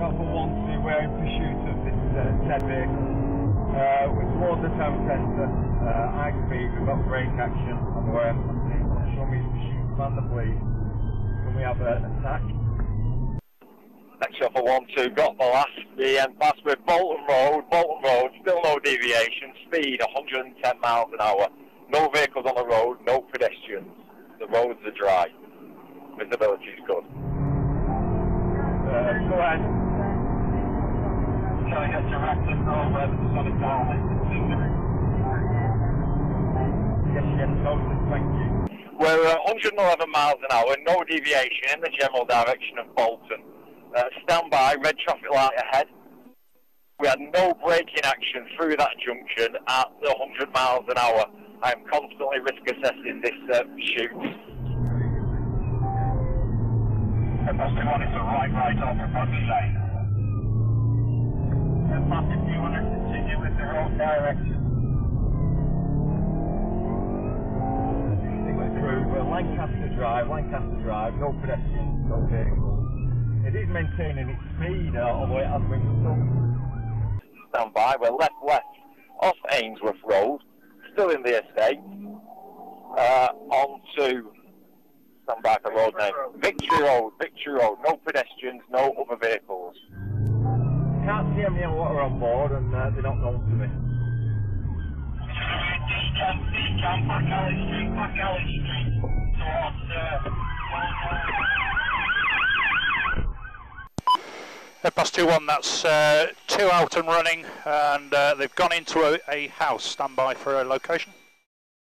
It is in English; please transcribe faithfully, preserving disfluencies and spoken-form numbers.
Alpha one two, we're in pursuit of this uh, said vehicle. Uh, we're towards the town centre, uh, high speed, we've got brake action on the way. Show me his pursuit, commander please. Can we have an attack? Next Alpha one two, got the last B M pass with Bolton Road, Bolton Road, still no deviation, speed one hundred and ten miles an hour, no vehicles on the road, no pedestrians, the roads are dry, visibility is good. Uh, go ahead. Shall I get to Racklin over the solid down? Yes, yes, noted, thank you. We're uh, one hundred and eleven miles an hour, no deviation in the general direction of Bolton. Uh, stand by, red traffic light ahead. We had no braking action through that junction at the one hundred miles an hour. I am constantly risk assessing this uh, pursuit. Possibly one is a right, right off the Buckley lane. And Massive, do you want to continue with the wrong direction? Through uh, Lancaster Drive, Lancaster Drive, no pedestrians, no vehicles. It is maintaining its speed, uh, although it has been stopped. Stand by, we're left left off Ainsworth Road, still in the estate, uh, on to stand by for road name. Victory Road, Victory Road, no pedestrians, no other vehicles. Can't see any of what are on board and uh, they're not known to me. Back Alley Street, Back Alley Street, towards uh, Bus two one, that's uh, two out and running, and uh, they've gone into a, a house. Stand by for a location.